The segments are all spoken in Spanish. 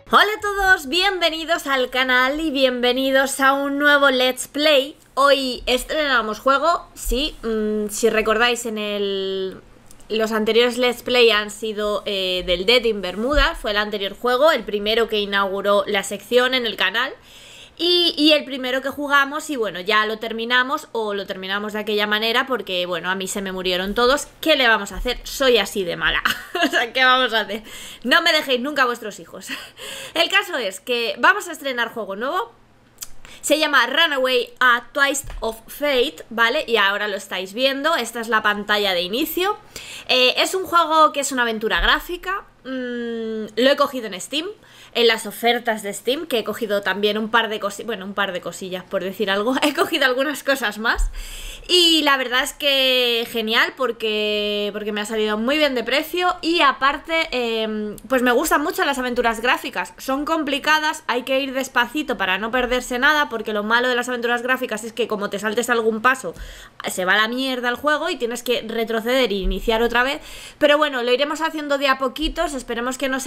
Hola a todos, bienvenidos al canal y bienvenidos a un nuevo Let's Play. Hoy estrenamos juego, sí, si recordáis los anteriores Let's Play han sido del Dead in Bermuda, fue el anterior juego, el primero que inauguró la sección en el canal. Y el primero que jugamos, y bueno, ya lo terminamos, o lo terminamos de aquella manera, porque bueno, a mí se me murieron todos. ¿Qué le vamos a hacer? Soy así de mala. O sea, ¿qué vamos a hacer? No me dejéis nunca a vuestros hijos. El caso es que vamos a estrenar juego nuevo. Se llama Runaway a Twist of Fate, ¿vale? Y ahora lo estáis viendo, esta es la pantalla de inicio. Es un juego que es una aventura gráfica. Lo he cogido en Steam, en las ofertas de Steam, que he cogido también un par de cosillas, bueno, un par de cosillas por decir algo. He cogido algunas cosas más y la verdad es que genial porque me ha salido muy bien de precio. Y aparte, pues me gustan mucho las aventuras gráficas. Son complicadas, hay que ir despacito para no perderse nada, porque lo malo de las aventuras gráficas es que como te saltes algún paso, se va a la mierda el juego y tienes que retroceder e iniciar otra vez. Pero bueno, lo iremos haciendo de a poquitos. Esperemos que no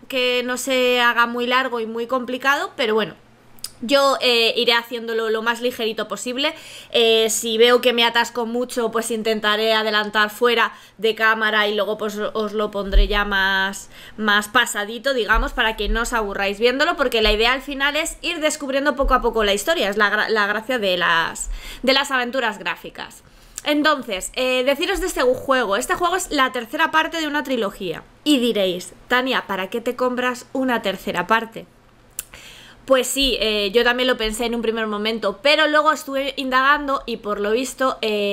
se haga muy largo y muy complicado, pero bueno, yo iré haciéndolo lo más ligerito posible. Si veo que me atasco mucho, pues intentaré adelantar fuera de cámara y luego pues os lo pondré ya más pasadito, digamos, para que no os aburráis viéndolo, porque la idea al final es ir descubriendo poco a poco la historia, es la gracia de las aventuras gráficas. Entonces, deciros de este juego. Este juego es la tercera parte de una trilogía. Y diréis, Tania, ¿para qué te compras una tercera parte? Pues sí, yo también lo pensé en un primer momento, pero luego estuve indagando y por lo visto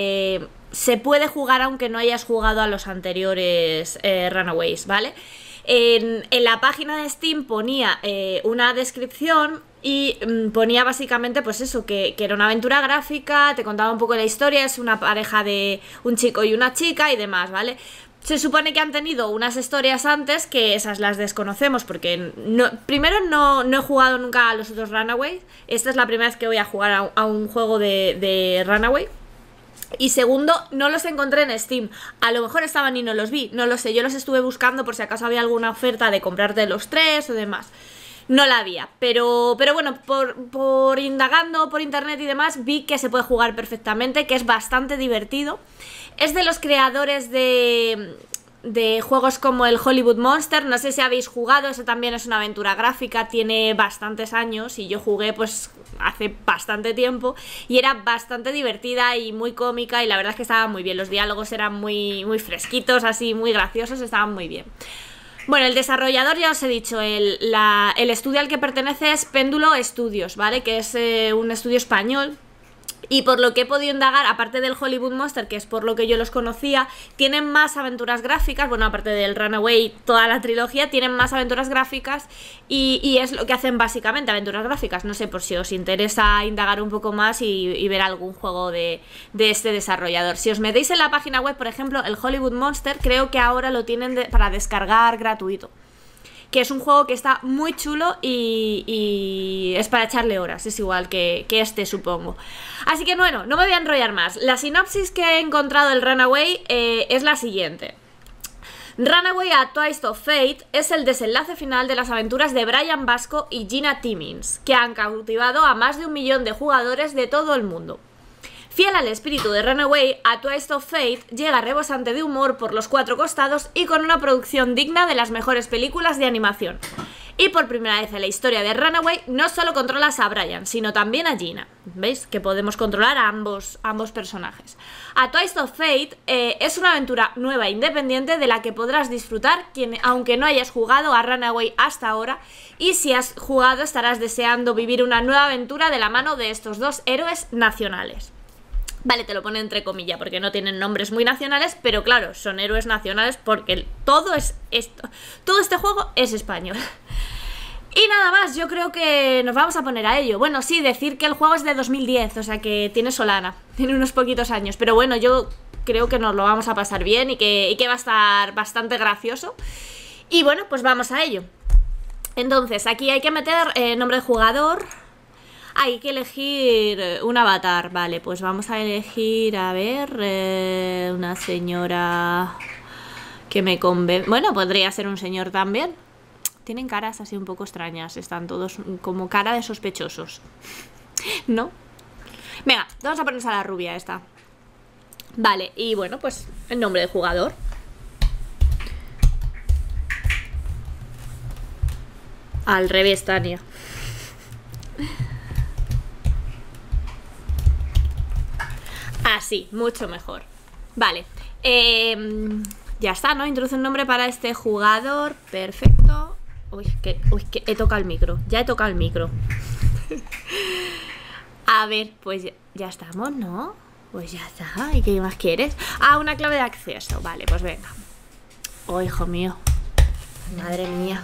se puede jugar aunque no hayas jugado a los anteriores Runaways, ¿vale? En la página de Steam ponía una descripción y ponía básicamente pues eso, que era una aventura gráfica, te contaba un poco la historia, es una pareja de un chico y una chica y demás, ¿vale? Se supone que han tenido unas historias antes, que esas las desconocemos porque primero no he jugado nunca a los otros Runaways. Esta es la primera vez que voy a jugar a un juego de Runaway. Y segundo, no los encontré en Steam. A lo mejor estaban y no los vi, no lo sé. Yo los estuve buscando por si acaso había alguna oferta de comprarte los tres o demás. No la había, pero bueno, por indagando por internet y demás, vi que se puede jugar perfectamente, que es bastante divertido. Es de los creadores de juegos como el Hollywood Monster. No sé si habéis jugado, eso también es una aventura gráfica, tiene bastantes años y yo jugué pues hace bastante tiempo y era bastante divertida y muy cómica y la verdad es que estaba muy bien, los diálogos eran muy fresquitos, así muy graciosos, estaban muy bien. Bueno, el desarrollador ya os he dicho, el estudio al que pertenece es Péndulo Studios, ¿vale? Que es un estudio español. Y por lo que he podido indagar, aparte del Hollywood Monster, que es por lo que yo los conocía, tienen más aventuras gráficas, bueno, aparte del Runaway, toda la trilogía, tienen más aventuras gráficas y es lo que hacen básicamente, aventuras gráficas. No sé, por si os interesa indagar un poco más y ver algún juego de este desarrollador. Si os metéis en la página web, por ejemplo, el Hollywood Monster, creo que ahora lo tienen para descargar gratuito. Que es un juego que está muy chulo y es para echarle horas, es igual que este, supongo. Así que bueno, no me voy a enrollar más. La sinopsis que he encontrado del Runaway es la siguiente. Runaway a Twist of Fate es el desenlace final de las aventuras de Brian Vasco y Gina Timmins, que han cautivado a más de 1 millón de jugadores de todo el mundo. Fiel al espíritu de Runaway, A Twist of Fate llega rebosante de humor por los 4 costados y con una producción digna de las mejores películas de animación. Y por primera vez en la historia de Runaway no solo controlas a Brian, sino también a Gina. ¿Veis? Que podemos controlar a ambos personajes. A Twist of Fate es una aventura nueva e independiente de la que podrás disfrutar aunque no hayas jugado a Runaway hasta ahora, y si has jugado estarás deseando vivir una nueva aventura de la mano de estos dos héroes nacionales. Vale, te lo pone entre comillas porque no tienen nombres muy nacionales, pero claro, son héroes nacionales porque todo este juego es español. Y nada más, yo creo que nos vamos a poner a ello. Bueno, sí, decir que el juego es de 2010, o sea que tiene solana, tiene unos poquitos años, pero bueno, yo creo que nos lo vamos a pasar bien y que va a estar bastante gracioso. Y bueno, pues vamos a ello. Entonces, aquí hay que meter nombre de jugador. Hay que elegir un avatar, vale, pues vamos a elegir, a ver, una señora que me convence. Bueno, podría ser un señor también. tienen caras así un poco extrañas. Están todos como cara de sospechosos. ¿No? Venga, vamos a ponernos a la rubia esta. Vale, y bueno, pues el nombre del jugador. Al revés, Tania. Así, mucho mejor. Vale, ya está, ¿no? Introduce un nombre para este jugador. Perfecto. Uy, que he tocado el micro. Ya he tocado el micro. A ver, pues ya estamos, ¿no? Pues ya está. ¿Y qué más quieres? Ah, una clave de acceso. Vale, pues venga. Oh, hijo mío. Madre mía.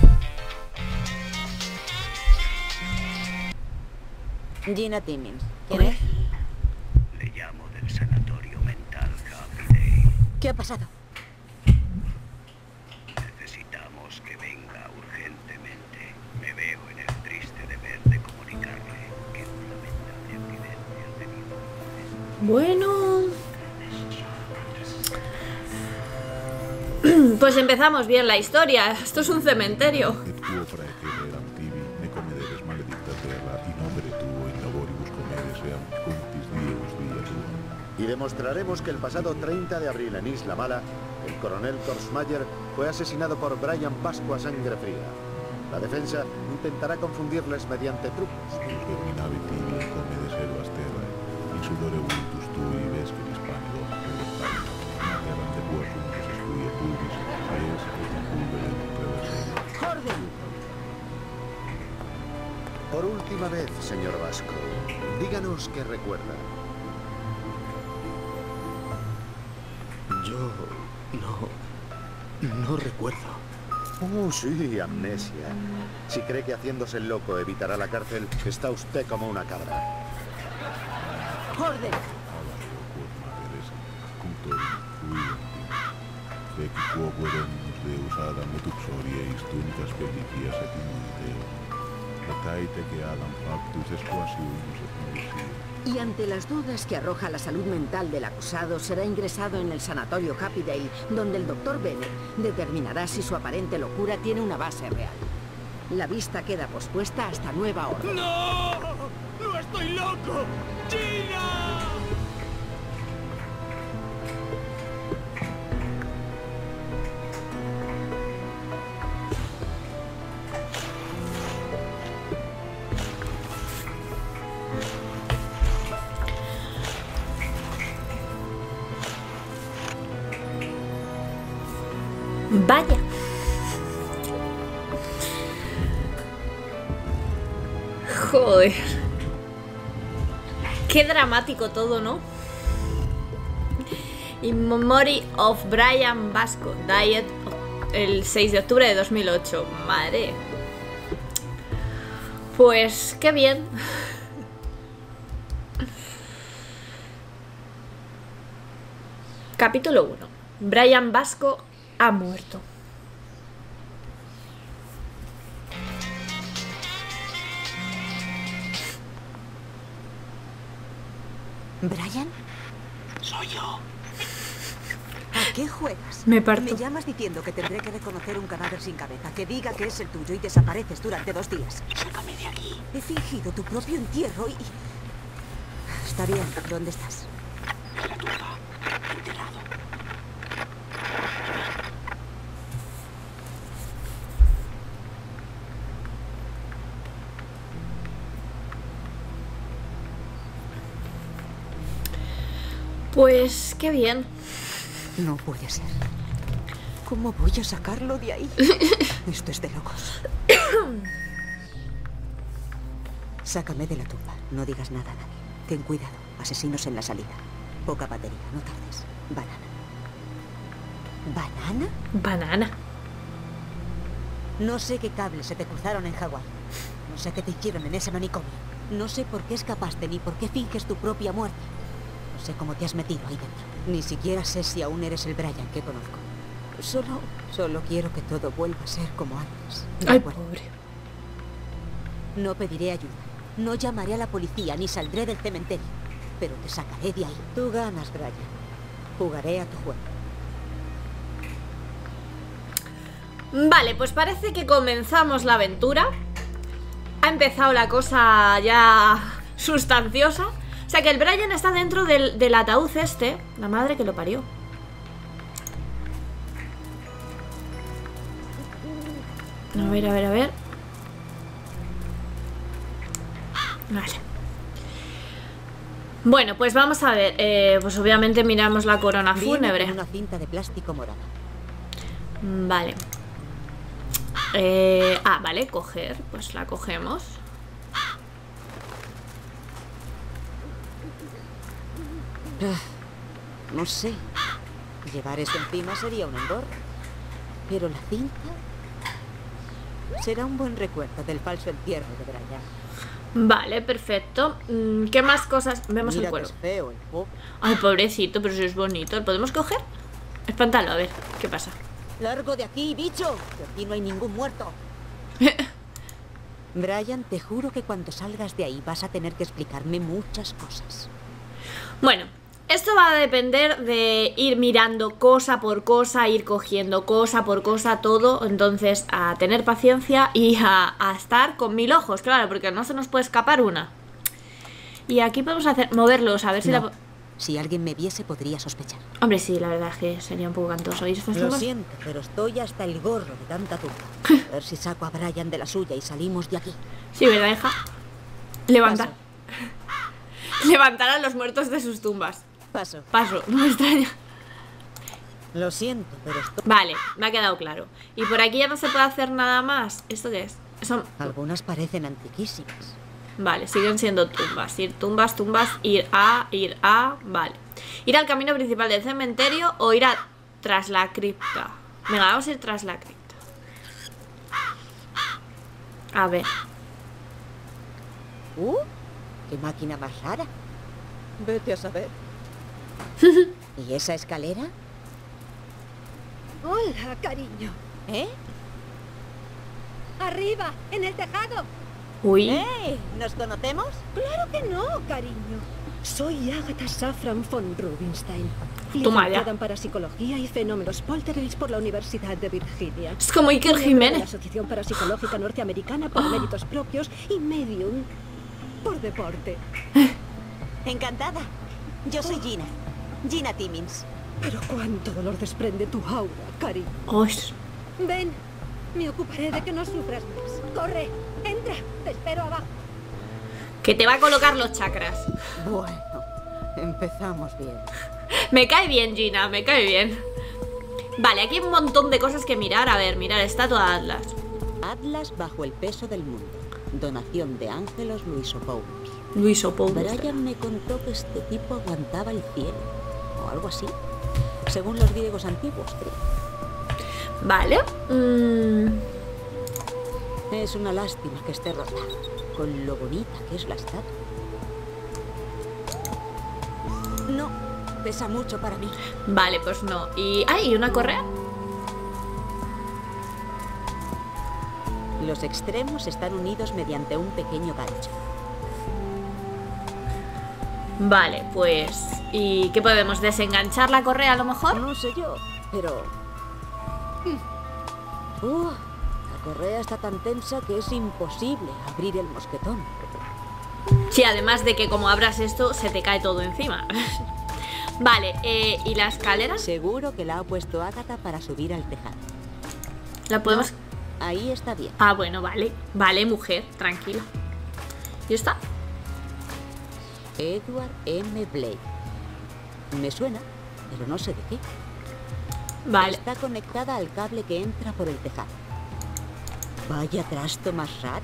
Gina Timmins. ¿Quién es? Le llamo del sanatorio mental Happy Day. ¿Qué ha pasado? Necesitamos que venga urgentemente. Me veo en el triste deber de comunicarle que un lamentable accidente ha tenido Bueno. Pues empezamos bien la historia. Esto es un cementerio. Y demostraremos que el pasado 30 de abril en Isla Mala, el coronel Korsmayer fue asesinado por Brian Pasco a sangre fría. La defensa intentará confundirles mediante trucos. Por última vez, señor Vasco, díganos qué recuerda. Yo no recuerdo. Oh, sí, amnesia. Si cree que haciéndose el loco evitará la cárcel, está usted como una cabra. ¡Orden! Y ante las dudas que arroja la salud mental del acusado, será ingresado en el sanatorio Happy Day, donde el doctor Bennett determinará si su aparente locura tiene una base real. La vista queda pospuesta hasta nueva orden. ¡No! ¡No estoy loco! ¡Gina! Vaya. Joder. Qué dramático todo, ¿no? In Memory of Brian Vasco, died el 6 de octubre de 2008. Madre. Pues qué bien. Capítulo 1. Brian Vasco ha muerto. ¿Brian? Soy yo. ¿A qué juegas? Me parto. Me llamas diciendo que tendré que reconocer un cadáver sin cabeza, que diga que es el tuyo y desapareces durante 2 días. Sácame de aquí. He fingido tu propio entierro y... Está bien, ¿dónde estás? En la tumba. Enterrado. Pues qué bien. No puede ser. ¿Cómo voy a sacarlo de ahí? Esto es de locos. Sácame de la tumba. No digas nada a nadie. Ten cuidado. Asesinos en la salida. Poca batería. No tardes. Banana. ¿Banana? Banana. No sé qué cables se te cruzaron en Hawái. No sé qué te hicieron en ese manicomio. No sé por qué escapaste ni por qué finges tu propia muerte. No sé cómo te has metido ahí dentro. Ni siquiera sé si aún eres el Brian que conozco. Solo quiero que todo vuelva a ser como antes. ¿De Ay, acuerdo? pobre. No pediré ayuda. No llamaré a la policía ni saldré del cementerio. Pero te sacaré de ahí. Tú ganas, Brian. Jugaré a tu juego. Vale, pues parece que comenzamos la aventura. Ha empezado la cosa ya sustanciosa. O sea que el Brian está dentro del ataúd este. La madre que lo parió. A ver, a ver, a ver. Vale. Bueno, pues vamos a ver. Pues obviamente miramos la corona Viene fúnebre. con una cinta de plástico morada. Vale. Vale, coger. Pues la cogemos. No sé. Llevar eso encima sería un engorro. Pero la cinta será un buen recuerdo del falso entierro de Brian. Vale, perfecto. ¿Qué más cosas? Vemos Mira el que cuerpo. es feo el pobre. Ay, pobrecito, pero si es bonito. ¿Lo podemos coger? Espántalo, a ver, ¿qué pasa? ¡Largo de aquí, bicho! Que aquí no hay ningún muerto. Brian, te juro que cuando salgas de ahí vas a tener que explicarme muchas cosas. Bueno, esto va a depender de ir mirando cosa por cosa, ir cogiendo cosa por cosa, todo. Entonces, a tener paciencia y a estar con 1000 ojos, claro, porque no se nos puede escapar una. Y aquí podemos moverlos, a ver si No. Si alguien me viese podría sospechar. Hombre, sí, la verdad es que sería un poco cantoso. ¿Y estas Lo tumbas? siento, pero estoy hasta el gorro de tanta tumba. A ver si saco a Brian de la suya y salimos de aquí. Sí, ¿verdad, hija? Levantar. Paso. Levantar a los muertos de sus tumbas. Paso. Paso, no me extraña. Lo siento, pero estoy... Vale, me ha quedado claro. Y por aquí ya no se puede hacer nada más. ¿Esto qué es? Son... Algunas parecen antiquísimas. Vale, siguen siendo tumbas. Ir tumbas, tumbas, ir a... Vale. Ir al camino principal del cementerio o ir tras la cripta. Venga, vamos a ir tras la cripta. A ver. ¡Qué máquina más rara! Vete a saber. ¿Y esa escalera? Hola, cariño. ¿Eh? Arriba, en el tejado. Uy. ¿Nos conocemos? Claro que no, cariño. Soy Agatha Safran von Rubinstein, Toma ya. licenciada en Parapsicología y Fenómenos Poltergeist por la Universidad de Virginia. Es como Iker Miembro de la Jiménez. Asociación Parapsicológica Norteamericana por méritos propios y Medium por deporte. Encantada. Yo soy Gina. Gina Timmins. Pero cuánto dolor desprende tu aura, cariño. Uy. Ven, me ocuparé de que no sufras más. Corre, entra, te espero abajo. Que te va a colocar los chakras. Bueno, empezamos bien. Me cae bien, Gina, me cae bien. Vale, aquí hay un montón de cosas que mirar. A ver, mirar, estatua de Atlas. Atlas bajo el peso del mundo. Donación de Ángelos Luisopoulos. Luis Opou. Brian me contó que este tipo aguantaba el cielo. O algo así. Según los griegos antiguos, creo. Vale. Es una lástima que esté rota. Con lo bonita que es la estatua. No, pesa mucho para mí. Vale, pues no. ¿Y hay una correa? Los extremos están unidos mediante un pequeño gancho. Vale, pues... ¿Y qué podemos? ¿Desenganchar la correa a lo mejor? No sé yo, pero... la correa está tan tensa que es imposible abrir el mosquetón. Sí, además de que como abras esto, se te cae todo encima. Vale, ¿y la escalera? Seguro que la ha puesto Agatha para subir al tejado. ¿La podemos...? Ahí está bien. Ah, bueno, vale. Vale, mujer, tranquila. ¿Y está? Edward M. Blake. Me suena, pero no sé de qué. Vale. Está conectada al cable que entra por el tejado. Vaya trasto más raro.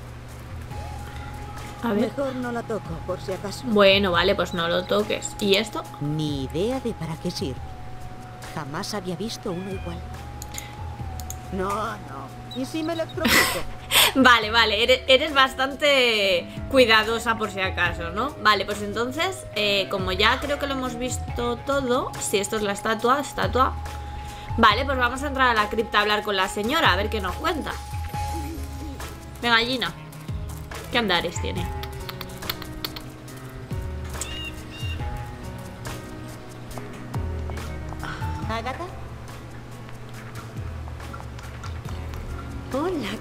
A ver. Mejor no la toco, por si acaso. Bueno, vale, pues no lo toques. ¿Y esto? Ni idea de para qué sirve. Jamás había visto uno igual. No, no. ¿Y si me electrocuto? Vale, vale, eres bastante cuidadosa por si acaso, ¿no? Vale, pues entonces, como ya creo que lo hemos visto todo. Si esto es la estatua. Vale, pues vamos a entrar a la cripta a hablar con la señora, a ver qué nos cuenta. Venga, Gina. ¿Qué andares tiene? ¿Agatha?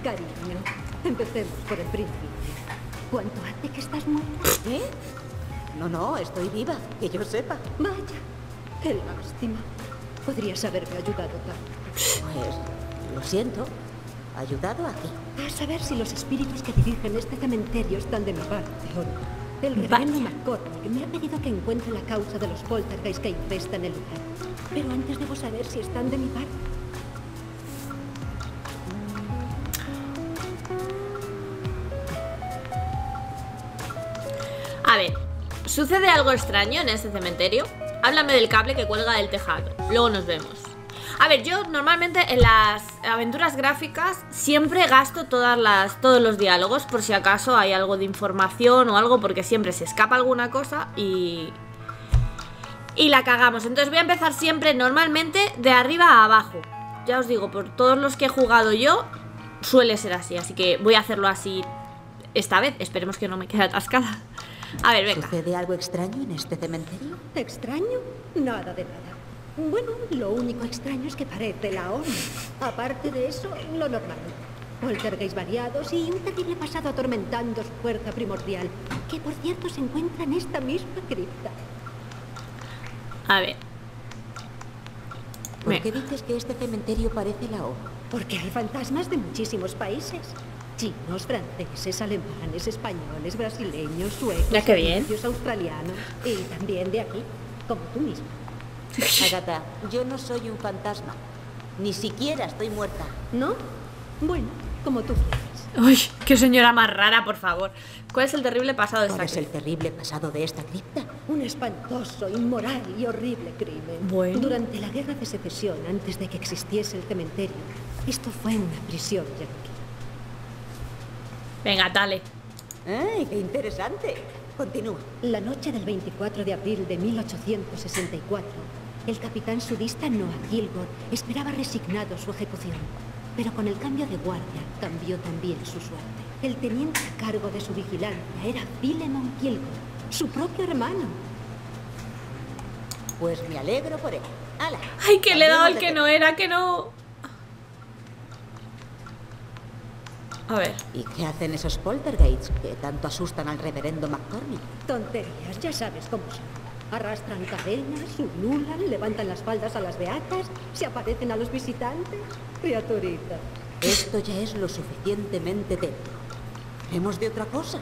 Cariño, empecemos por el principio. ¿Cuánto hace que estás muerta? ¿Eh? No, estoy viva, que yo sepa. Vaya, qué lástima. Podrías haberme ayudado tanto. Pues, lo siento. ¿Ayudado a qué? A saber si los espíritus que dirigen este cementerio están de mi parte o no. El reverendo McCormick me ha pedido que encuentre la causa de los poltergeist que infestan el lugar. Pero antes debo saber si están de mi parte. A ver, ¿sucede algo extraño en este cementerio? Háblame del cable que cuelga del tejado. Luego nos vemos. A ver, yo normalmente en las aventuras gráficas siempre gasto todos los diálogos por si acaso hay algo de información o algo, porque siempre se escapa alguna cosa y la cagamos. Entonces voy a empezar siempre normalmente de arriba a abajo. Ya os digo, por todos los que he jugado yo suele ser así, así que voy a hacerlo así esta vez. Esperemos que no me quede atascada. A ver, venga. ¿Sucede algo extraño en este cementerio? ¿Extraño? Nada de nada. Bueno, lo único extraño es que parece la ONU. Aparte de eso, lo normal. Poltergeist variados y un terrible pasado atormentando su fuerza primordial, que por cierto se encuentra en esta misma cripta. A ver. ¿Por qué dices que este cementerio parece la ONU? Porque hay fantasmas de muchísimos países. Chinos, franceses, alemanes, españoles, brasileños, suecos, Ya, qué bien. egipcios, australianos y también de aquí, como tú mismo. Agatha, yo no soy un fantasma. Ni siquiera estoy muerta. ¿No? Bueno, como tú quieras. Uy, qué señora más rara, por favor. ¿Cuál es el terrible pasado de ¿Cuál esta es el terrible pasado de esta cripta? Un espantoso, inmoral y horrible crimen. Bueno. Durante la guerra de secesión, antes de que existiese el cementerio, esto fue una prisión yankee. Venga, dale. ¡Ay, qué interesante! Continúa. La noche del 24 de abril de 1864, el capitán sudista Noah Kilgore esperaba resignado su ejecución. Pero con el cambio de guardia, cambió también su suerte. El teniente a cargo de su vigilancia era Philemon Kilgore, su propio hermano. Pues me alegro por él. ¡Hala! Ay, que le he dado al Cambiemos de que tema. no era, que no. A ver. ¿Y qué hacen esos poltergeists que tanto asustan al reverendo McCormick? Tonterías, ya sabes cómo son. Arrastran cadenas, ululan, levantan las faldas a las beatas, se aparecen a los visitantes. Criaturita. Esto ya es lo suficientemente tétrico. ¿Haremos de otra cosa?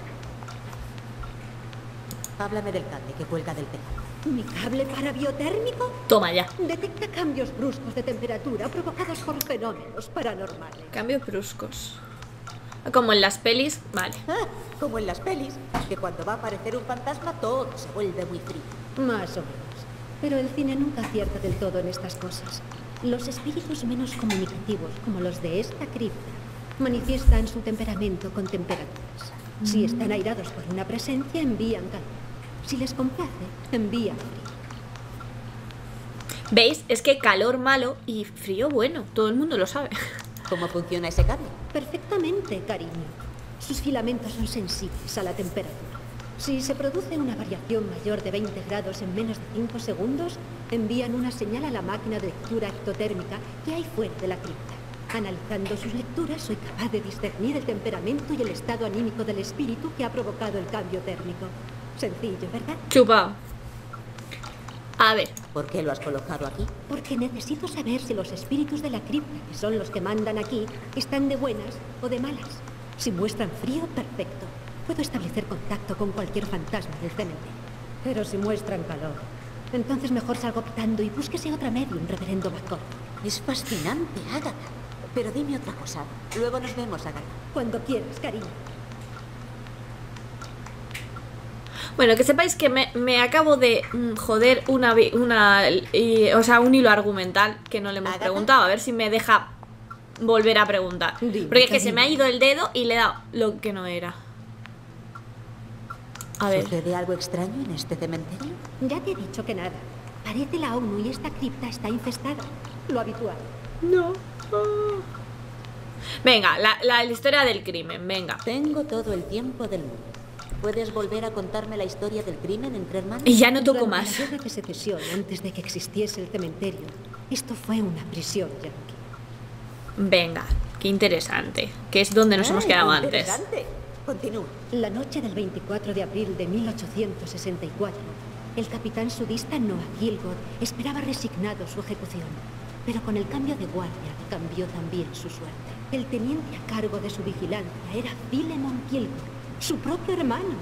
Háblame del cable que cuelga del tejado. ¿Mi cable parabiotérmico? Toma ya. Detecta cambios bruscos de temperatura provocados por fenómenos paranormales. Cambios bruscos. Como en las pelis, vale. Ah, como en las pelis, que cuando va a aparecer un fantasma todo se vuelve muy frío. Más o menos. Pero el cine nunca acierta del todo en estas cosas. Los espíritus menos comunicativos, como los de esta cripta, manifiestan su temperamento con temperaturas. Si están airados por una presencia, envían calor. Si les complace, envían frío. ¿Veis? Es que calor malo y frío bueno. Todo el mundo lo sabe. ¿Cómo funciona ese cable? Perfectamente, cariño. Sus filamentos son sensibles a la temperatura. Si se produce una variación mayor de 20 grados en menos de 5 segundos, envían una señal a la máquina de lectura ectotérmica que hay fuera de la cripta. Analizando sus lecturas, soy capaz de discernir el temperamento y el estado anímico del espíritu que ha provocado el cambio térmico. Sencillo, ¿verdad? Chupao. A ver. ¿Por qué lo has colocado aquí? Porque necesito saber si los espíritus de la cripta, que son los que mandan aquí, están de buenas o de malas. Si muestran frío, perfecto. Puedo establecer contacto con cualquier fantasma del cementerio. Pero si muestran calor, entonces mejor salgo pitando y búsquese otra medium, reverendo McCormick. Es fascinante, Agatha. Pero dime otra cosa. Luego nos vemos, Agatha. Cuando quieras, cariño. Bueno, que sepáis que me acabo de joder un hilo argumental que no le hemos ¿Agatha? preguntado. A ver si me deja volver a preguntar. Dime, Porque es que se me ha cariño. ido el dedo y le he dado lo que no era. A ver. ¿Sucede algo extraño en este cementerio? Ya te he dicho que nada. Parece la ONU y esta cripta está infestada. Lo habitual. No. Venga, la historia del crimen, venga. Tengo todo el tiempo del mundo. ¿Puedes volver a contarme la historia del crimen entre hermanos? Y ya no toco Durante más. la guerra de secesión, antes de que existiese el cementerio, esto fue una prisión yankee. Venga. Qué interesante. Que es donde nos hemos quedado antes. Interesante. Continúa. La noche del 24 de abril de 1864, el capitán sudista Noah Kilgore esperaba resignado su ejecución. Pero con el cambio de guardia cambió también su suerte. El teniente a cargo de su vigilancia era Philemon Kilgore, su propio hermano.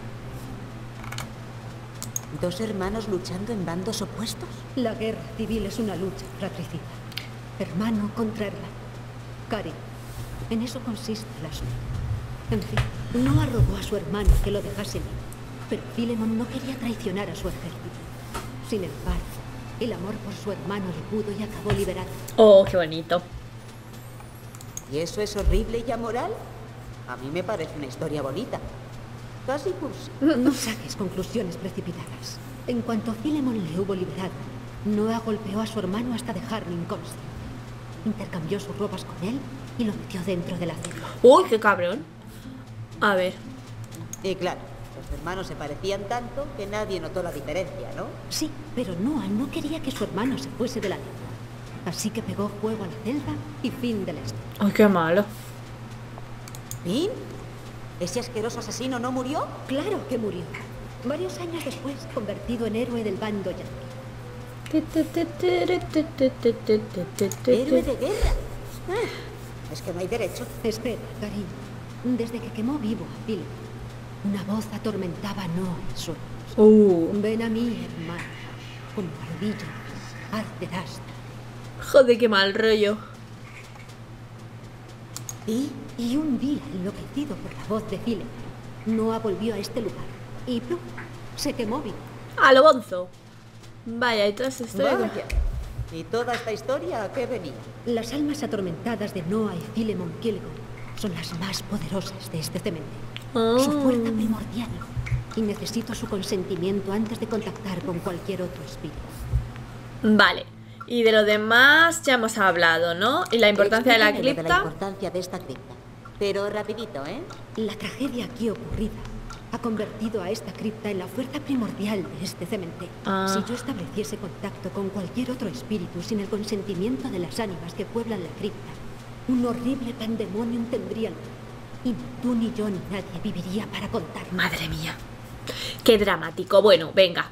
¿Dos hermanos luchando en bandos opuestos? La guerra civil es una lucha fratricida. Hermano contra hermano. Cari, en eso consiste el asunto. En fin, Noah rogó a su hermano que lo dejase libre, pero Philemon no quería traicionar a su ejército. Sin embargo, el amor por su hermano le pudo y acabó liberando. Oh, qué bonito. ¿Y eso es horrible y amoral? A mí me parece una historia bonita. Casi cursi. No saques conclusiones precipitadas. En cuanto Philemon le hubo liberado, Noah golpeó a su hermano hasta dejarlo inconsciente. Intercambió sus ropas con él y lo metió dentro de la celda. Uy, qué cabrón. A ver. Y claro, los hermanos se parecían tanto que nadie notó la diferencia, ¿no? Sí, pero Noah no quería que su hermano se fuese de la celda. Así que pegó fuego a la celda y fin de la historia. Ay, qué malo. ¿Fin? ¿Ese asqueroso asesino no murió? Claro que murió. Varios años después, convertido en héroe del bando yankee. ¿Héroe de guerra? Es que no hay derecho. Espera, cariño. Desde que quemó vivo a Philip, una voz atormentaba a Noah en sueños. Ven a mí, hermano. Como ardilla, arderás. Joder, qué mal rollo. Y un día, enloquecido por la voz de Philip, Noah volvió a este lugar. Y ¡plum! Se quemó vivo. A lo bonzo. Vaya, y toda esta historia. Vaya. ¿Y toda esta historia a qué venía? Las almas atormentadas de Noah y Philemon Kilgore son las más poderosas de este cementerio. Su fuerza primordial. Y necesito su consentimiento antes de contactar con cualquier otro espíritu. Vale. Y de lo demás ya hemos hablado, ¿no? Y la importancia de la Explícame lo cripta. de la importancia de esta cripta. Pero rapidito, ¿eh? La tragedia aquí ocurrida ha convertido a esta cripta en la fuerza primordial de este cementerio. Si yo estableciese contacto con cualquier otro espíritu sin el consentimiento de las ánimas que pueblan la cripta, un horrible pandemonio tendría lugar. Y ni tú, ni yo, ni nadie viviría para contar. Madre mía. Qué dramático. Bueno, venga.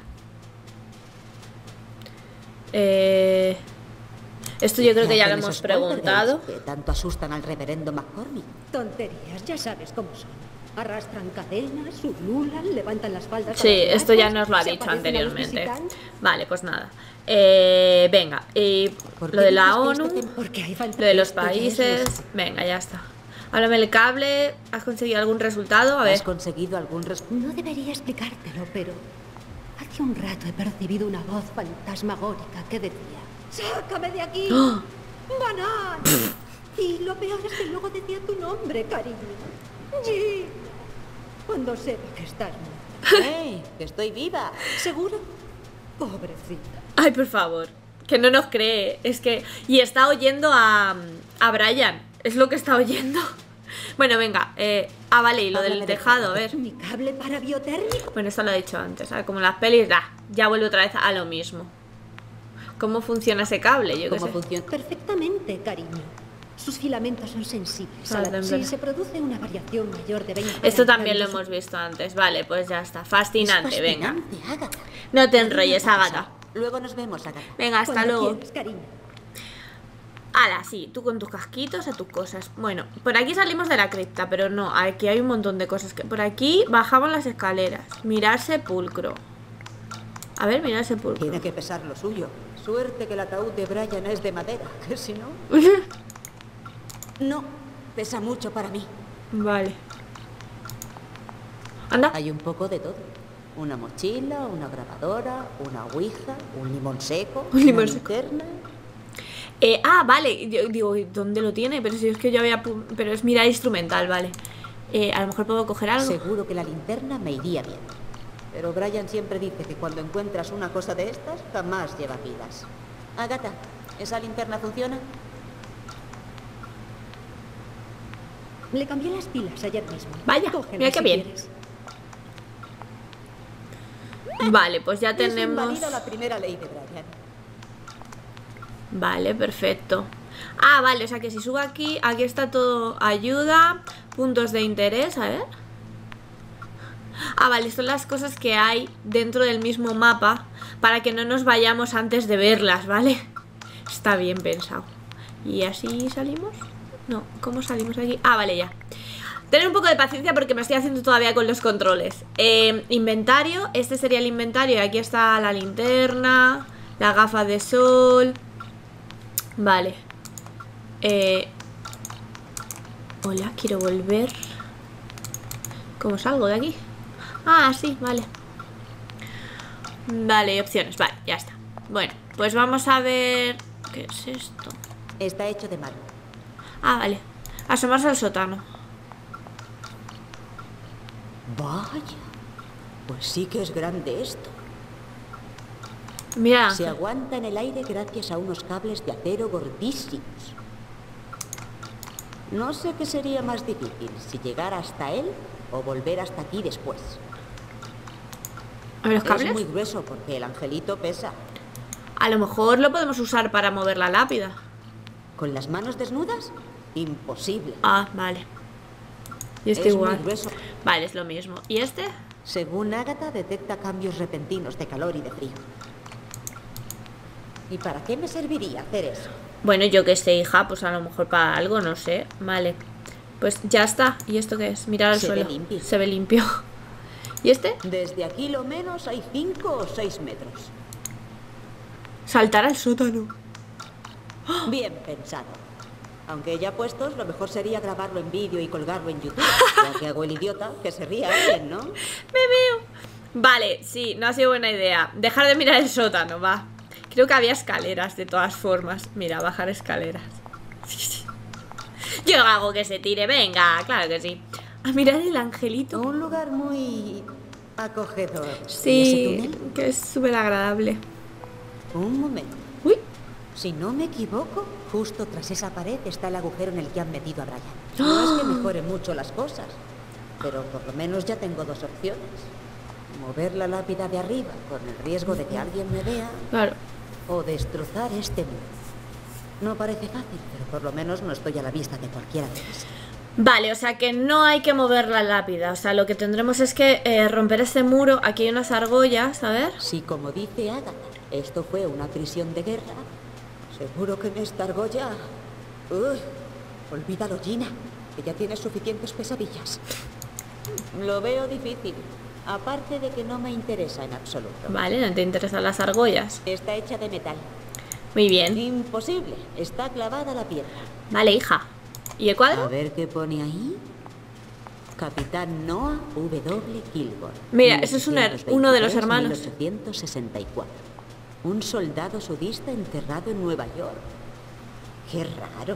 Esto yo creo que ya lo hemos preguntado. Que tanto asustan al reverendo McCormick. Tonterías, ya sabes cómo son. Arrastran cadenas, ululan, levantan las faldas. Sí, a los esto ya brazos, nos lo ha se dicho aparecen a los anteriormente. visitantes. Vale, pues nada. Venga, ¿Por lo qué de la dices que ONU, este Porque hay falta lo de los esto ya es países. nuestro. Venga, ya está. Háblame el cable. ¿Has conseguido algún resultado? A ver. ¿Has conseguido algún resultado? No debería explicártelo, pero hace un rato he percibido una voz fantasmagórica que decía: ¡sácame de aquí! ¡Oh! ¡Banán! Y lo peor es que luego decía tu nombre, cariño. Jim. Cuando sepa que estás muerta. Que estoy viva. ¿Seguro? Pobrecita. Ay, por favor. Que no nos cree. Es que... Y está oyendo a Brian. Es lo que está oyendo. Bueno, venga. Vale, y lo del Háblame de tejado, a ver. ¿Mi cable para biotérmico? Bueno, esto lo he dicho antes, ¿sabes? Como en las pelis, ya vuelve otra vez a lo mismo. ¿Cómo funciona ese cable? Yo qué ¿Cómo sé. funciona? Perfectamente, cariño. Sus filamentos son sensibles. Ah, Si se produce una variación mayor de 20... Esto también lo hemos visto antes. Vale, pues ya está. Fascinante, Es venga. fascinante, Agatha. No te enrolles, Agatha. Luego nos vemos, Agatha. Venga, hasta Cuando luego. quieras, cariño. Ala, sí, tú con tus casquitos a tus cosas. Bueno, por aquí salimos de la cripta, pero no, aquí hay un montón de cosas que... Por aquí bajamos las escaleras. Mirar sepulcro. A ver, mirar sepulcro. Tiene que pesar lo suyo. Suerte que el ataúd de Brian es de madera, que si no... No, pesa mucho para mí. Vale. Anda. Hay un poco de todo. Una mochila, una grabadora, una ouija, un limón seco, Un limón una seco. linterna. Vale. Yo digo, ¿dónde lo tiene? Pero si es que yo había... Pero es mirar instrumental, vale. A lo mejor puedo coger algo. Seguro que la linterna me iría bien. Pero Brian siempre dice que cuando encuentras una cosa de estas, jamás lleva pilas. Agatha, ¿esa linterna funciona? Le cambié las pilas ayer mismo. Vaya, Cógelas mira qué si bien. quieres. Vale, pues ya Es tenemos... inválida la primera ley de Brian. Vale, perfecto. Ah, vale, o sea que si subo aquí, aquí está todo ayuda, puntos de interés, a ver. Ah, vale, son las cosas que hay dentro del mismo mapa para que no nos vayamos antes de verlas, ¿vale? Está bien pensado. ¿Y así salimos? No, ¿cómo salimos aquí? Ah, vale, ya. Tener un poco de paciencia porque me estoy haciendo todavía con los controles. Inventario, este sería el inventario y aquí está la linterna, la gafa de sol. Vale. Hola, quiero volver. ¿Cómo salgo de aquí? Ah, sí, vale. Vale, opciones, vale, ya está. Bueno, pues vamos a ver... ¿Qué es esto? Está hecho de mármol. Ah, vale. Asomarse al sótano. Vaya. Pues sí que es grande esto. Mira, Se aguanta en el aire gracias a unos cables de acero gordísimos. No sé qué sería más difícil, si llegar hasta él o volver hasta aquí después. ¿a ver los Es cables? muy grueso porque el angelito pesa. A lo mejor lo podemos usar para mover la lápida. ¿Con las manos desnudas? Imposible. Ah, vale. Y este Es igual. muy grueso. Vale, es lo mismo. ¿Y este? Según Agatha, detecta cambios repentinos de calor y de frío. ¿Y para qué me serviría hacer eso? Bueno, yo que sé, hija, pues a lo mejor para algo, no sé. Vale. Pues ya está. ¿Y esto qué es? Mirar al Se ve suelo. limpio. Se ve limpio. ¿Y este? Desde aquí lo menos hay 5 o 6 metros. Saltar al sótano. Bien pensado. Aunque ya puestos, lo mejor sería grabarlo en vídeo y colgarlo en YouTube. Ya que hago el idiota, que se ría alguien, ¿no? Me veo. Vale, sí, no ha sido buena idea. Dejar de mirar el sótano, va. Creo que había escaleras de todas formas. Mira, bajar escaleras. Yo hago que se tire, venga, claro que sí. A mirar el angelito. Un lugar muy acogedor. ¿Y ese Sí, túnel? que es súper agradable. Un momento. Uy, Si no me equivoco, justo tras esa pared está el agujero en el que han metido a Brian. No es que mejore mucho las cosas, pero por lo menos ya tengo 2 opciones. Mover la lápida de arriba con el riesgo de que alguien me vea claro. o destrozar este muro. No parece fácil, pero por lo menos no estoy a la vista de cualquiera de ellos. Vale, o sea que no hay que mover la lápida. O sea, lo que tendremos es que romper este muro. Aquí hay unas argollas, a ver. Si, como dice Agatha, esto fue una prisión de guerra, seguro que en esta argolla... Uy, olvídalo, Gina, que ya tienes suficientes pesadillas. Lo veo difícil, aparte de que no me interesa en absoluto. Vale, no te interesan las argollas. Está hecha de metal. Muy bien. Imposible, está clavada a la piedra. Vale, hija. ¿Y el A cuadro? ver qué pone ahí. Capitán Noah W. Kilgore. Mira, eso es uno de los hermanos. 1864. Un soldado sudista enterrado en Nueva York. Qué raro.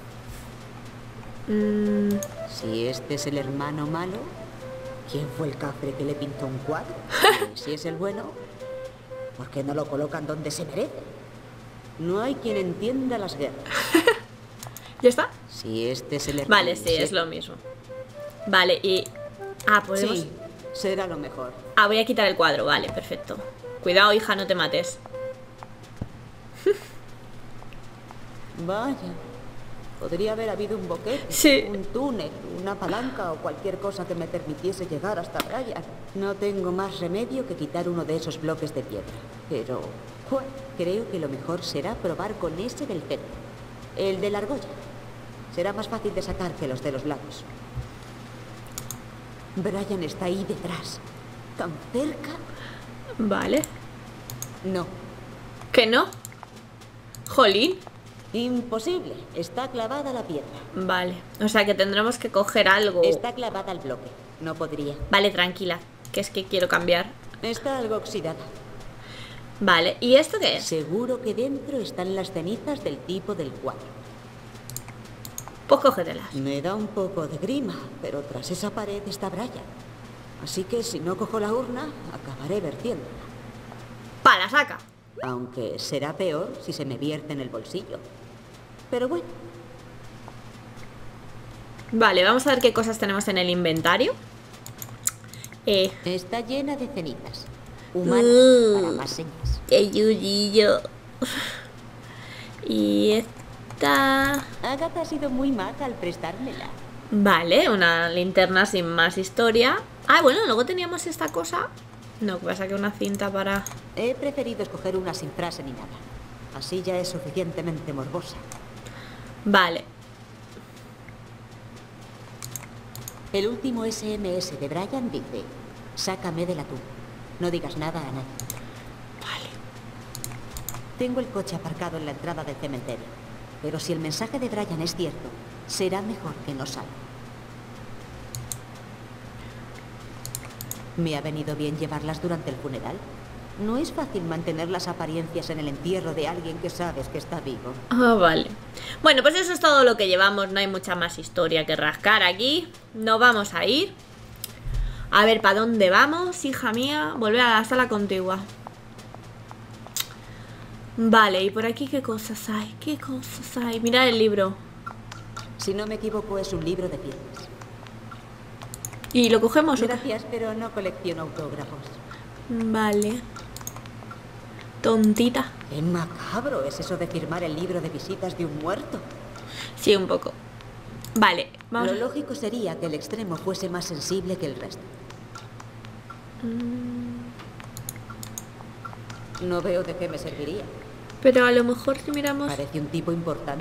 Si este es el hermano malo, ¿quién fue el cafre que le pintó un cuadro? Y si es el bueno, ¿por qué no lo colocan donde se merece? No hay quien entienda las guerras. ¿Ya está? Si este es el hermano... Vale, sí, es lo mismo. Vale, y... Ah, podemos... Sí, será lo mejor. Ah, voy a quitar el cuadro, vale, perfecto. Cuidado, hija, no te mates. Vaya, podría haber habido un boquete, Sí. un túnel, una palanca o cualquier cosa que me permitiese llegar hasta Brian. No tengo más remedio que quitar uno de esos bloques de piedra. Pero, bueno, creo que lo mejor será probar con ese del centro, el de la argolla. Será más fácil de sacar que los de los lados. Brian está ahí detrás, tan cerca. Vale. No, ¿Que no? Jolín. imposible, está clavada a la piedra. Vale, o sea que tendremos que coger algo. Está clavada al bloque, no podría. Vale, tranquila, que es que quiero cambiar. Está algo oxidada. Vale, ¿y esto qué es? Seguro que dentro están las cenizas del tipo del cuadro. Pues cógetelas. Me da un poco de grima, pero tras esa pared está Brian. Así que si no cojo la urna, acabaré vertiéndola. ¡Pala, saca! Aunque será peor si se me vierte en el bolsillo. Pero bueno, Vale, vamos a ver qué cosas tenemos en el inventario. está llena de cenizas. Humanas, para más señas. ¡Qué yuyillo! Y linternita. Agatha ha sido muy maja al prestármela. Vale, una linterna sin más historia. Ah, bueno, luego teníamos esta cosa. No, pasa que una cinta para... He preferido escoger una sin frase ni nada. Así ya es suficientemente morbosa. Vale. El último SMS de Brian dice: sácame de la tumba. No digas nada a nadie. Vale. Tengo el coche aparcado en la entrada del cementerio. Pero si el mensaje de Brian es cierto, será mejor que no salga. ¿Me ha venido bien llevarlas durante el funeral? No es fácil mantener las apariencias en el entierro de alguien que sabes que está vivo. Ah, vale. Bueno, pues eso es todo lo que llevamos. No hay mucha más historia que rascar aquí. Nos vamos a ir. A ver, ¿para dónde vamos, hija mía? Volver a la sala contigua. Vale, ¿y por aquí qué cosas hay? ¿Qué cosas hay? Mirad el libro. Si no me equivoco, es un libro de firmas. ¿Y lo cogemos o qué? Gracias, pero no colecciono autógrafos. Vale. Tontita. Qué macabro es eso de firmar el libro de visitas de un muerto. Sí, un poco. Vale, vamos. Lo lógico sería que el extremo fuese más sensible que el resto. No veo de qué me serviría. Pero a lo mejor si miramos... Parece un tipo importante.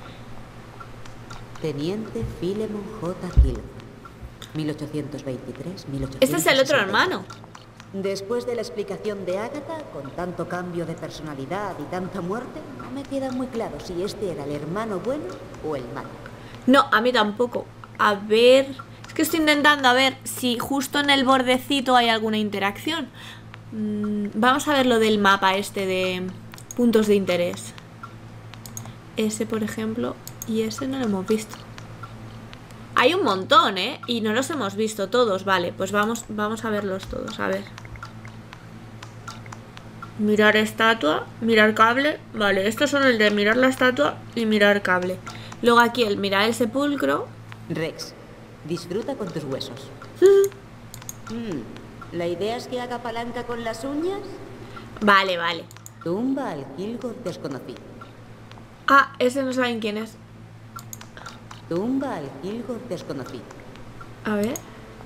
Teniente Philemon J. Kilgore. 1823-1860. Este es el otro hermano. Después de la explicación de Agatha, con tanto cambio de personalidad y tanta muerte, no me queda muy claro si este era el hermano bueno o el malo. No, a mí tampoco. A ver... Es que estoy intentando a ver si justo en el bordecito hay alguna interacción. Vamos a ver lo del mapa este de puntos de interés. Ese, por ejemplo, y ese no lo hemos visto. Hay un montón, ¿eh? Y no los hemos visto todos. Vale, pues vamos a verlos todos. A ver. Mirar estatua, mirar cable. Vale, estos son el de mirar la estatua y mirar cable. Luego aquí el mirar el sepulcro. Rex, disfruta con tus huesos. ¿La idea es que haga palanca con las uñas? Vale, vale. Tumba al Kilgore desconocido. Ah, ese no saben quién es. Tumba al Kilgore desconocido. A ver.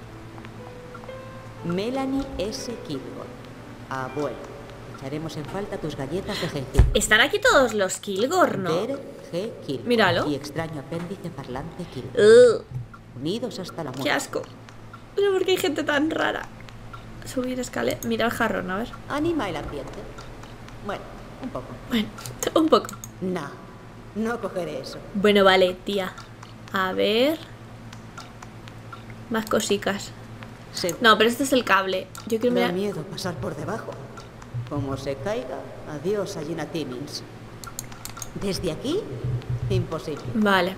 Melanie S. Kilgore. Abuelo. Echaremos en falta tus galletas de jengibre. Están aquí todos los Kilgore, ¿no? Derek G. Kilgore. Míralo. Y extraño apéndice parlante Kilgore. Unidos hasta la muerte. Qué asco. Pero ¿por qué hay gente tan rara? Subir escalera. Mira el jarrón, a ver. Anima el ambiente. Bueno, un poco. Bueno, un poco. No, no cogeré eso. Bueno, vale, tía. A ver. Más cositas. No, pero este es el cable. Yo quiero Me da mirar. miedo pasar por debajo. Como se caiga, adiós a Gina Timmins. Desde aquí, imposible. Vale.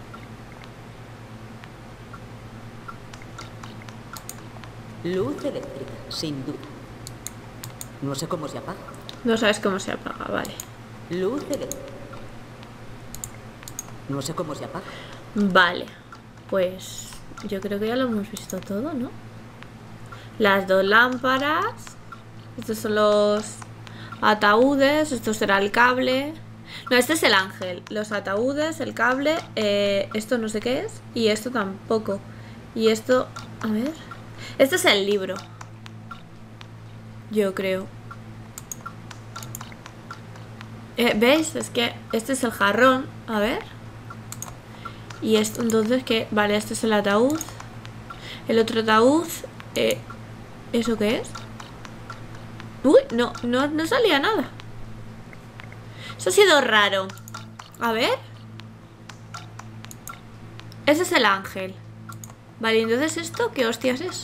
Luz eléctrica, sin duda. No sé cómo se apaga. No sabes cómo se apaga, vale. Luz eléctrica. No sé cómo se apaga. Vale. Pues yo creo que ya lo hemos visto todo, ¿no? Las dos lámparas. Estos son los ataúdes. Esto será el cable. No, este es el ángel. Los ataúdes, el cable. Esto no sé qué es. Y esto tampoco. Y esto... A ver... Este es el libro. Yo creo. ¿Veis? Es que este es el jarrón. A ver. Y esto, entonces, ¿qué? Vale, este es el ataúd. El otro ataúd. ¿Eso qué es? Uy, no salía nada. Eso ha sido raro. A ver. Ese es el ángel. Vale, entonces esto, ¿qué hostias es?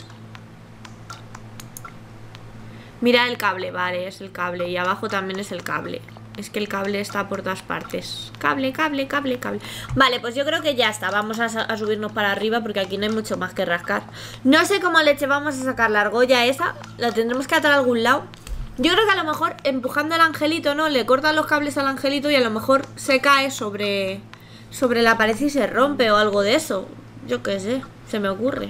Mira el cable, vale, es el cable. Y abajo también es el cable. Es que el cable está por todas partes. Cable. Vale, pues yo creo que ya está. Vamos a subirnos para arriba porque aquí no hay mucho más que rascar. No sé cómo leche vamos a sacar la argolla esa. La tendremos que atar a algún lado. Yo creo que a lo mejor empujando al angelito, ¿no? Le cortan los cables al angelito y a lo mejor se cae sobre la pared y se rompe o algo de eso. Yo qué sé, se me ocurre.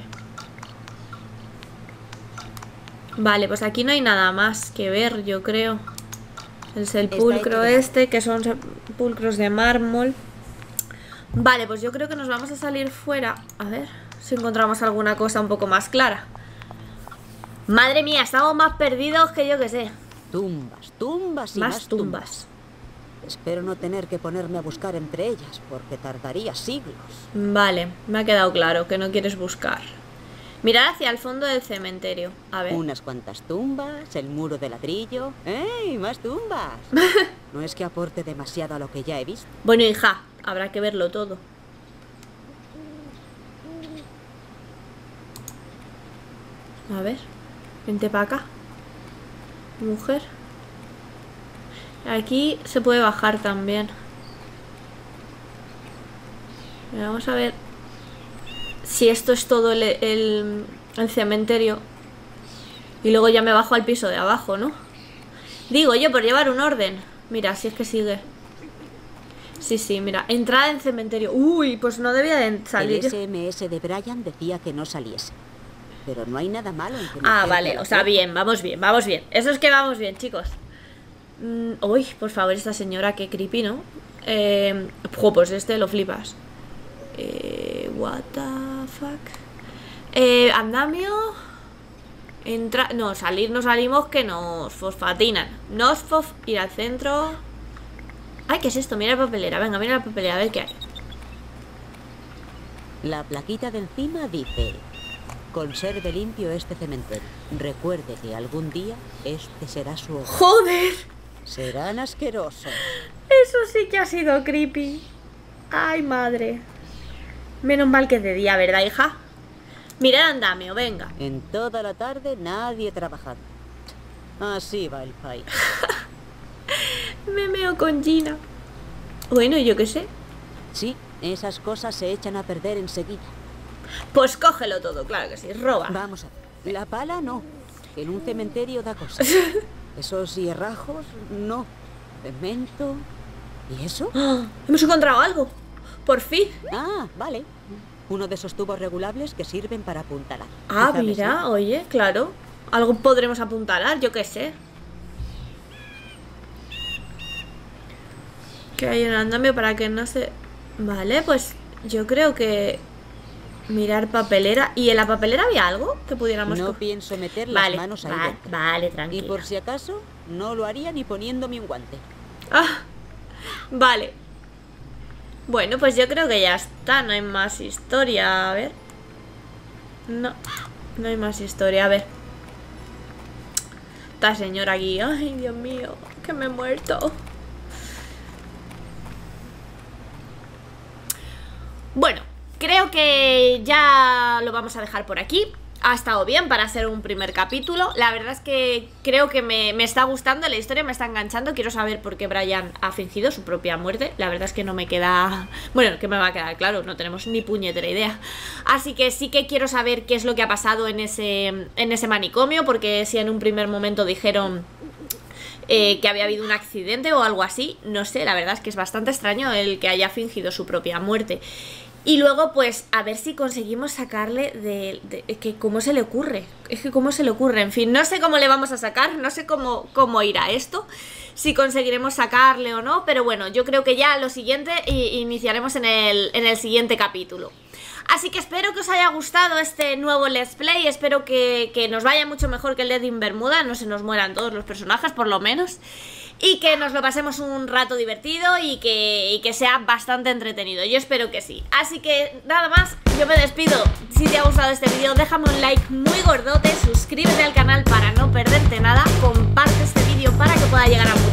Vale, pues aquí no hay nada más que ver, yo creo. El sepulcro este, que son sepulcros de mármol. Vale, pues yo creo que nos vamos a salir fuera. A ver si encontramos alguna cosa un poco más clara. Madre mía, estamos más perdidos que yo que sé. Tumbas, tumbas y Más tumbas. Espero no tener que ponerme a buscar entre ellas, porque tardaría siglos. Vale, me ha quedado claro que no quieres buscar. Mirar hacia el fondo del cementerio. A ver. Unas cuantas tumbas, el muro de ladrillo... ¡Ey, más tumbas! No es que aporte demasiado a lo que ya he visto. Bueno, hija, habrá que verlo todo. A ver, vente para acá. Mujer. Aquí se puede bajar también. Vamos a ver si esto es todo el cementerio. Y luego ya me bajo al piso de abajo, ¿no? Digo yo, por llevar un orden. Mira, si es que sigue. Sí, sí, mira, entrada en cementerio. Uy, pues no debía de salir. El SMS de Brian decía que no saliese. Pero no hay nada malo en que no Ah, gente vale, lo o sea, sepa. bien, vamos bien, vamos bien. Eso es que vamos bien, chicos. Uy, por favor, esta señora, qué creepy, ¿no? Pues este lo flipas. What the fuck. Andamio. No, salir no salimos, que nos fosfatinan. Ir al centro. Ay, ¿qué es esto? Mira la papelera, venga, mira la papelera, a ver qué hay. La plaquita de encima dice: conserve limpio este cementerio. Recuerde que algún día este será su hogar. ¡Joder! Serán asquerosos. Eso sí que ha sido creepy. Ay, madre. Menos mal que es de día, ¿verdad, hija? Mira el andamio, venga. En toda la tarde nadie trabajando. Así va el país. Me meo con Gina. Bueno, yo qué sé. Sí, esas cosas se echan a perder enseguida. Pues cógelo todo, claro que sí, roba. Vamos a ver. La pala no. En un cementerio da cosas. Esos hierrajos, no. Cemento. ¿Y eso? ¡Ah! Hemos encontrado algo. Por fin. Ah, vale. Uno de esos tubos regulables que sirven para apuntalar. Ah, Quizá me mira, sirva. oye, claro. Algo podremos apuntalar, yo qué sé. Que hay un andamio para que no se... Vale, pues yo creo que... Mirar papelera. ¿Y en la papelera había algo que pudiéramos No coger? pienso meter Vale, las manos ahí dentro. vale, Y tranquila. por si acaso, no lo haría ni poniéndome un guante. Ah, vale. Bueno, pues yo creo que ya está. No hay más historia. A ver. No, no hay más historia. A ver. Esta señora aquí. Ay, Dios mío, que me he muerto. Bueno, creo que ya lo vamos a dejar por aquí. Ha estado bien para ser un primer capítulo. La verdad es que creo que me está gustando. La historia me está enganchando. Quiero saber por qué Brian ha fingido su propia muerte. La verdad es que no me queda... Bueno, que me va a quedar claro. No tenemos ni puñetera idea. Así que sí que quiero saber qué es lo que ha pasado en ese manicomio. Porque si en un primer momento dijeron... que había habido un accidente o algo así. No sé, la verdad es que es bastante extraño el que haya fingido su propia muerte. Y luego, pues, a ver si conseguimos sacarle que cómo se le ocurre. Es que cómo se le ocurre, en fin, no sé cómo le vamos a sacar, no sé cómo irá esto, si conseguiremos sacarle o no, pero bueno, yo creo que ya lo siguiente iniciaremos en el siguiente capítulo. Así que espero que os haya gustado este nuevo Let's Play, espero que nos vaya mucho mejor que el de Dead in Bermuda, no se nos mueran todos los personajes por lo menos, y que nos lo pasemos un rato divertido y que sea bastante entretenido, yo espero que sí. Así que nada más, yo me despido. Si te ha gustado este vídeo, déjame un like muy gordote, suscríbete al canal para no perderte nada, comparte este vídeo para que pueda llegar a